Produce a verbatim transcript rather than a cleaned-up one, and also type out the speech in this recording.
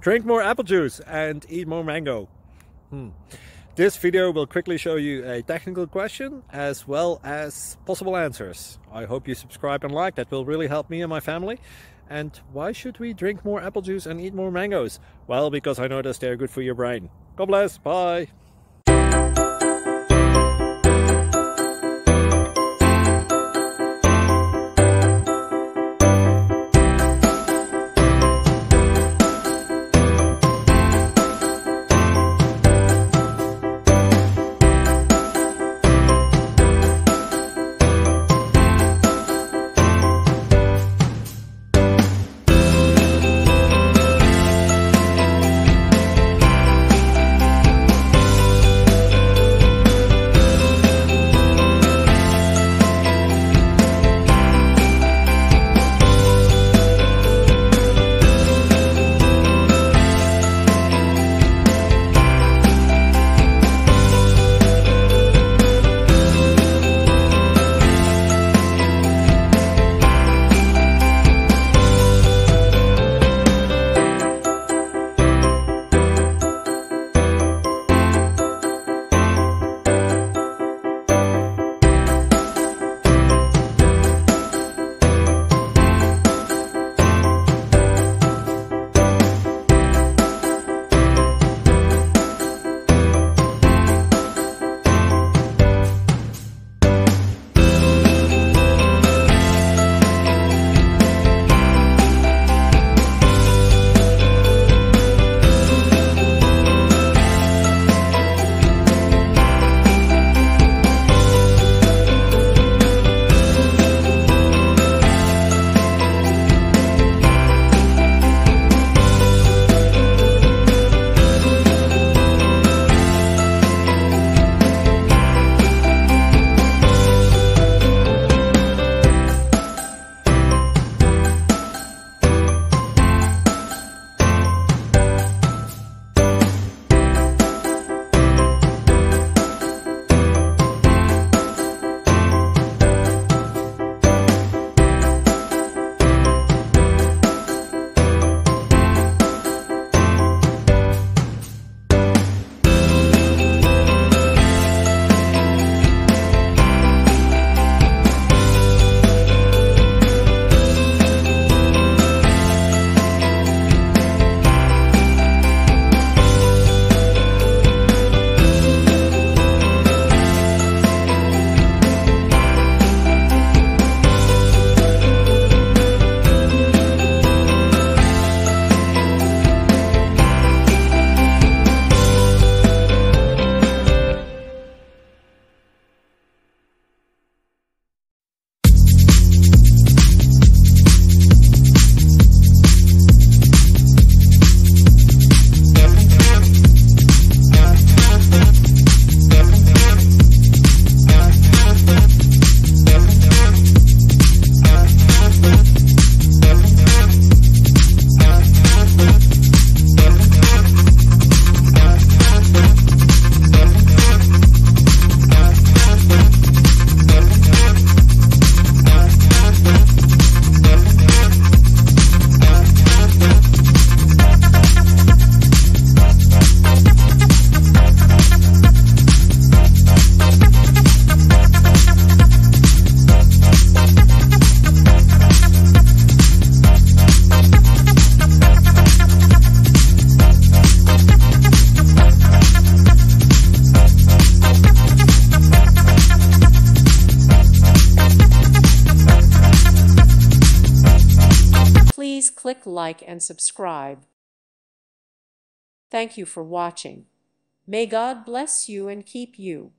drink more apple juice and eat more mango. Hmm. This video will quickly show you a technical question as well as possible answers. I hope you subscribe and like, that will really help me and my family. And why should we drink more apple juice and eat more mangoes? Well, because I noticed they're good for your brain. God bless, bye! Please click like and subscribe. Thank you for watching. May God bless you and keep you.